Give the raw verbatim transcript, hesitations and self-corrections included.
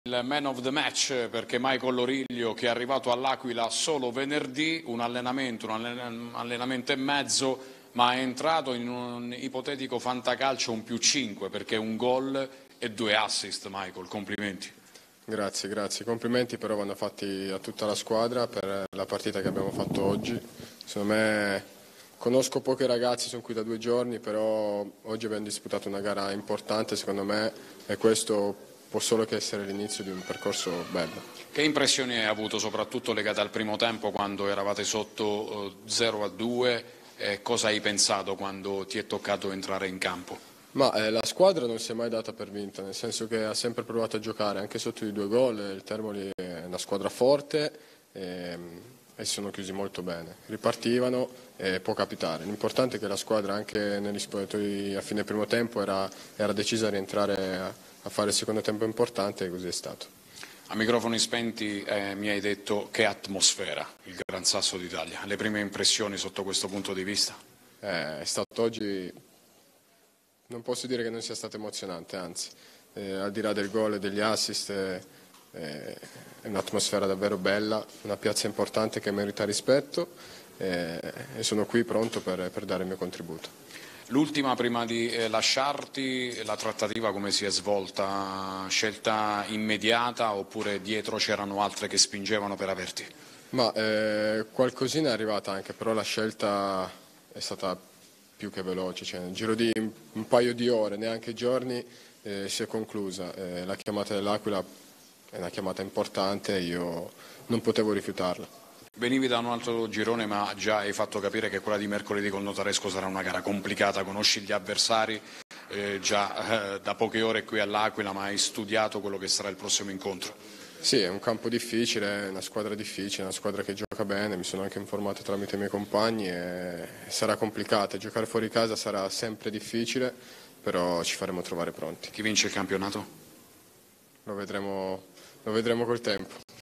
Il man of the match perché Michael Loriglio, che è arrivato all'Aquila solo venerdì, un allenamento, un allenamento e mezzo, ma è entrato in un ipotetico fantacalcio un più cinque perché un gol e due assist. Michael, complimenti. Grazie, grazie. Complimenti però vanno fatti a tutta la squadra per la partita che abbiamo fatto oggi. Secondo me conosco pochi ragazzi, sono qui da due giorni, però oggi abbiamo disputato una gara importante secondo me e questo può solo che essere l'inizio di un percorso bello. Che impressioni hai avuto soprattutto legate al primo tempo quando eravate sotto eh, zero a due e cosa hai pensato quando ti è toccato entrare in campo? Ma eh, la squadra non si è mai data per vinta, nel senso che ha sempre provato a giocare anche sotto i due gol. Il Termoli è una squadra forte e, e si sono chiusi molto bene. Ripartivano e può capitare. L'importante è che la squadra anche negli spogliatoi a fine primo tempo era, era decisa a rientrare a, a fare il secondo tempo importante e così è stato. A microfoni spenti eh, mi hai detto che atmosfera il Gran Sasso d'Italia. Le prime impressioni sotto questo punto di vista? Eh, è stato oggi... Non posso dire che non sia stato emozionante, anzi, eh, al di là del gol e degli assist eh, eh, è un'atmosfera davvero bella, una piazza importante che merita rispetto eh, e sono qui pronto per, per dare il mio contributo. L'ultima prima di eh, lasciarti, la trattativa come si è svolta? Scelta immediata oppure dietro c'erano altre che spingevano per averti? Ma eh, qualcosina è arrivata anche, però la scelta è stata più che veloce, cioè, nel giro di un, un paio di ore, neanche giorni, eh, si è conclusa. Eh, la chiamata dell'Aquila è una chiamata importante e io non potevo rifiutarla. Venivi da un altro girone ma già hai fatto capire che quella di mercoledì col Notaresco sarà una gara complicata, conosci gli avversari eh, già eh, da poche ore qui all'Aquila, ma hai studiato quello che sarà il prossimo incontro? Sì, è un campo difficile, è una squadra difficile, una squadra che gioca bene, mi sono anche informato tramite i miei compagni e sarà complicata, giocare fuori casa sarà sempre difficile, però ci faremo trovare pronti. Chi vince il campionato? Lo vedremo, lo vedremo col tempo.